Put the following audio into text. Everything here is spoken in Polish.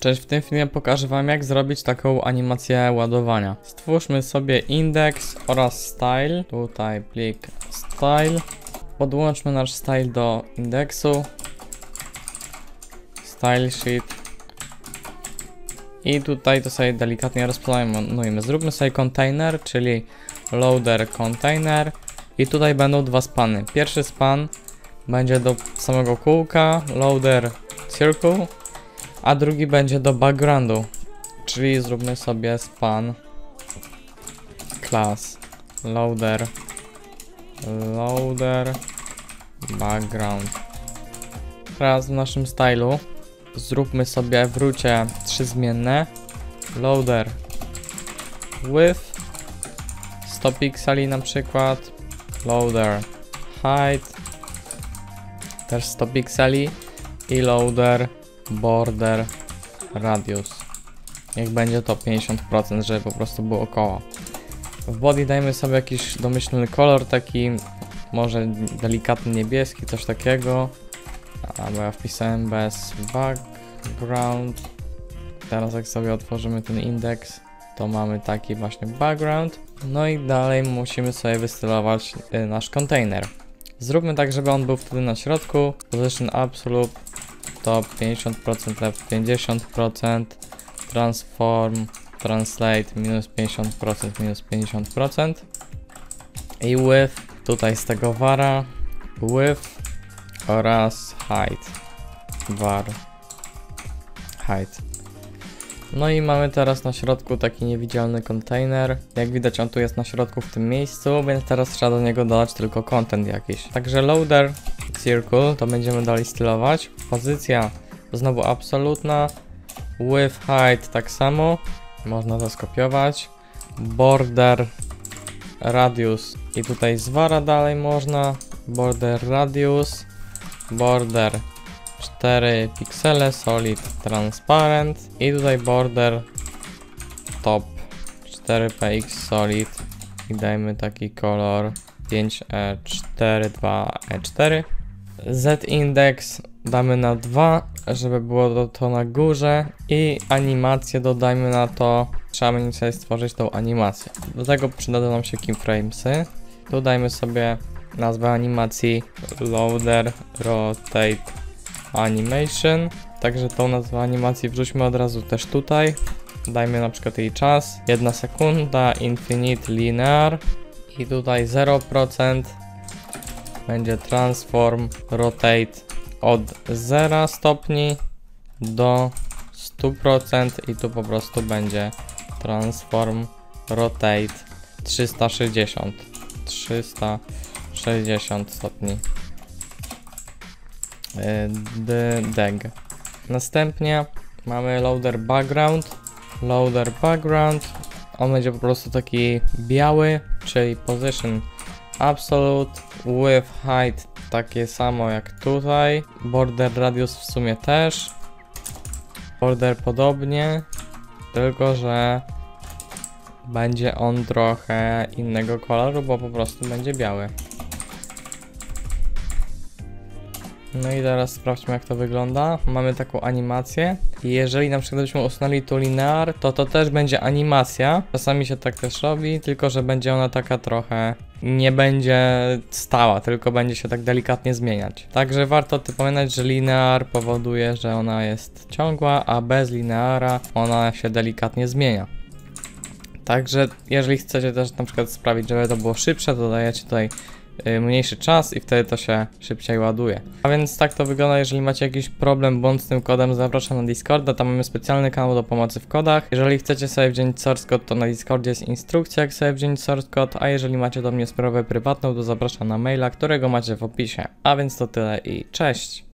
Cześć, w tym filmie pokażę wam, jak zrobić taką animację ładowania. Stwórzmy sobie index oraz style. Tutaj plik style. Podłączmy nasz style do indeksu. Style sheet. I tutaj to sobie delikatnie rozplanujmy. Zróbmy sobie container, czyli loader container. I tutaj będą dwa spany. Pierwszy span będzie do samego kółka, loader circle. A drugi będzie do backgroundu, czyli zróbmy sobie span class loader background. Teraz w naszym stylu zróbmy sobie w roocie 3 zmienne loader width 100 pikseli na przykład, loader height też 100 pikseli i loader border radius. Niech będzie to 50%, żeby po prostu było koło. W body dajmy sobie jakiś domyślny kolor, taki może delikatny niebieski, coś takiego. Bo ja wpisałem bez background. Teraz jak sobie otworzymy ten indeks, to mamy taki właśnie background. No i dalej musimy sobie wystylować nasz container. Zróbmy tak, żeby on był wtedy na środku. Position absolute to 50%, left 50%, transform, translate minus 50%, minus 50% i width, tutaj z tego vara, width oraz height, var, height. No i mamy teraz na środku taki niewidzialny container. Jak widać, on tu jest na środku w tym miejscu, więc teraz trzeba do niego dodać tylko content jakiś. Także loader circle to będziemy dalej stylować. Pozycja znowu absolutna. Width height tak samo. Można to skopiować. Border radius i tutaj z vara dalej można. Border radius. Border 4 piksele, solid, transparent i tutaj border top 4px solid i dajmy taki kolor 5e4 2e4. Z index damy na 2, żeby było to na górze i animację dodajmy na to. Trzeba będzie sobie stworzyć tą animację. Do tego przydadzą nam się keyframesy. Tu dajmy sobie nazwę animacji loader rotate animation, także tą nazwę animacji wrzućmy od razu też tutaj. Dajmy na przykład jej czas 1 sekunda, infinite linear i tutaj 0% będzie transform rotate od 0 stopni do 100% i tu po prostu będzie transform rotate 360 stopni. Deg. Następnie mamy loader background. On będzie po prostu taki biały, czyli position absolute, width height takie samo jak tutaj, border radius w sumie też, border podobnie, tylko że będzie on trochę innego koloru, bo po prostu będzie biały. No i teraz sprawdźmy, jak to wygląda. Mamy taką animację i jeżeli na przykład byśmy usunęli tu linear, to też będzie animacja. Czasami się tak też robi, tylko że będzie ona taka trochę, nie będzie stała, tylko będzie się tak delikatnie zmieniać. Także warto pamiętać, że linear powoduje, że ona jest ciągła, a bez lineara ona się delikatnie zmienia. Także jeżeli chcecie też na przykład sprawić, żeby to było szybsze, to dajecie tutaj mniejszy czas i wtedy to się szybciej ładuje. A więc tak to wygląda. Jeżeli macie jakiś problem bądź z tym kodem, zapraszam na Discorda, tam mamy specjalny kanał do pomocy w kodach. Jeżeli chcecie sobie wziąć source code, to na Discordzie jest instrukcja, jak sobie wziąć source code, a jeżeli macie do mnie sprawę prywatną, to zapraszam na maila, którego macie w opisie. A więc to tyle i cześć!